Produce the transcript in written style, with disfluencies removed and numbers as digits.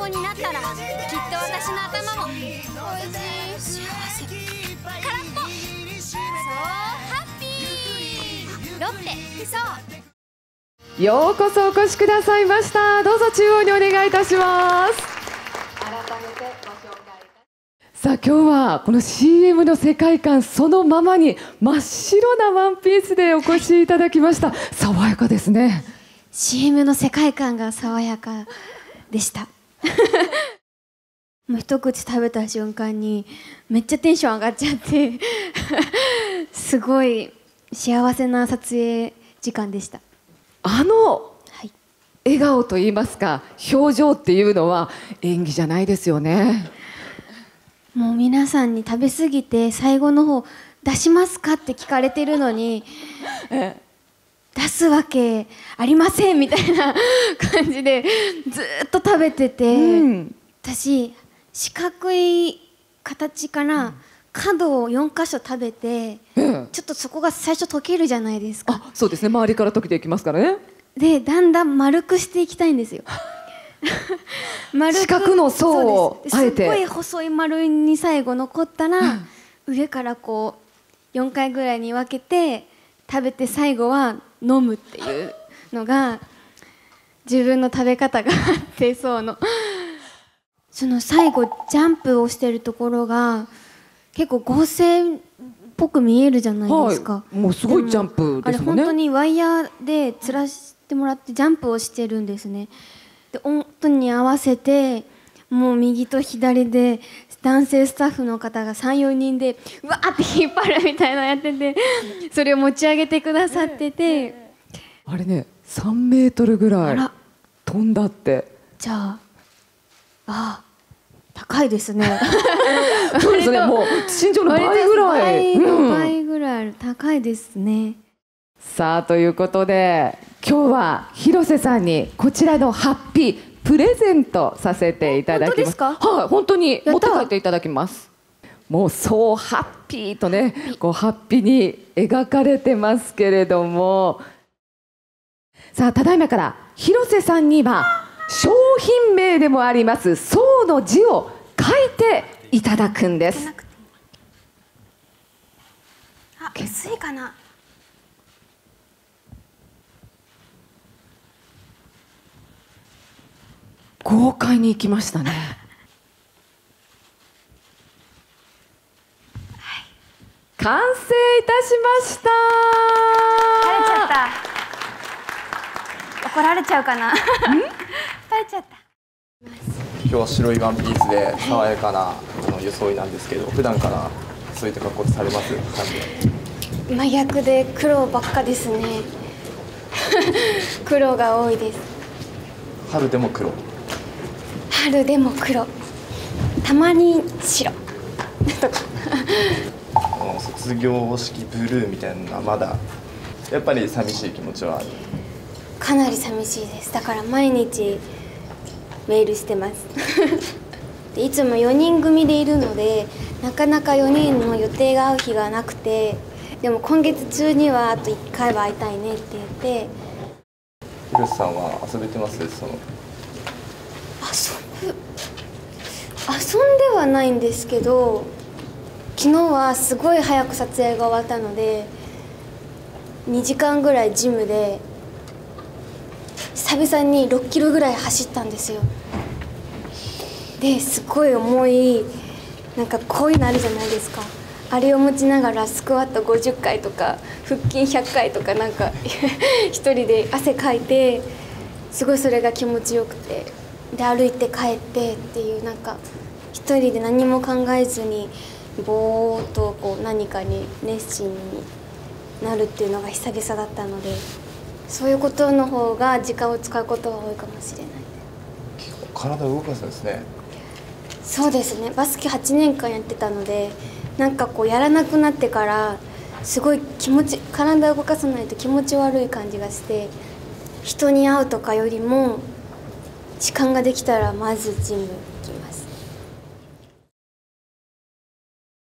子になったらきっと私の頭もおいしい幸せ空っぽそうハッピーロッテそうようこそお越しくださいました。どうぞ中央にお願いいたします。改めてご紹介。さあ今日はこの CM の世界観そのままに真っ白なワンピースでお越しいただきました。爽やかですね。 CM の世界観が爽やかでしたもう一口食べた瞬間にめっちゃテンション上がっちゃってすごい幸せな撮影時間でした。 笑顔といいますか表情っていうのは演技じゃないですよね。 もう皆さんに食べ過ぎて最後の方出しますかって聞かれてるのに出すわけありませんみたいな感じでずっと食べてて、私四角い形から角を4箇所食べて、ちょっとそこが最初溶けるじゃないですか。 あ、そうですね、周りから溶けていきますからね。 でだんだん丸くしていきたいんですよ四角の層をあえてすっごい細い丸に最後残ったら、上からこう4回ぐらいに分けて食べて最後は飲むっていうのが自分の食べ方があってその最後ジャンプをしてるところが結構合成っぽく見えるじゃないですか、 もうすごいジャンプですもんね。 あれ本当にワイヤーで吊らしてもらってジャンプをしてるんですね。で音に合わせてもう右と左で男性スタッフの方が 3,4 人でうわーって引っ張るみたいなのやっててそれを持ち上げてくださってて、 あれね3メートルぐらい飛んだって。 じゃあ高いですねそうですね、もう身長の倍ぐらい、 倍ぐらい高いですね。 さあということで今日は広瀬さんにこちらのハッピープレゼントさせていただきます。 本当ですか？ はい、本当に持って帰っていただきます。もうそうハッピーとね、こうハッピーに描かれてますけれども、さあただいまから広瀬さんには商品名でもありますそうの字を書いていただくんです。 あ、薄いかな。 豪快にいきましたね。完成いたしました。 バレちゃった。怒られちゃうかな。バレちゃった。 今日は白いワンピースで爽やかな装いなんですけど、普段からそういった格好されます？ 真逆で黒ばっかですね。黒が多いです。 春でも黒。 春でも黒。たまに白。とか。 卒業式ブルーみたいなのはまだやっぱり寂しい気持ちはある？ かなり寂しいです。だから毎日メールしてますでいつも4人組でいるのでなかなか4人の予定が合う日がなくて、でも今月中にはあと1回は会いたいねって言って。 広瀬さんは遊べてます？ 遊んではないんですけど、昨日はすごい早く撮影が終わったので2時間ぐらいジムで久々に6キロぐらい走ったんですよ。ですごい重いなんかこういうのあるじゃないですか。あれを持ちながらスクワット50回とか腹筋100回とかなんか一人で汗かいて、すごいそれが気持ちよくて、で歩いて帰ってっていう、なんか一人で何も考えずにぼーっとこう何かに熱心になるっていうのが久々だったので、そういうことの方が時間を使うことが多いかもしれない。 結構体を動かすんですね。 そうですね、バスケ8年間やってたので、なんかこうやらなくなってからすごい体を動かさないと気持ち悪い感じがして、人に会うとかよりも時間ができたらまずジム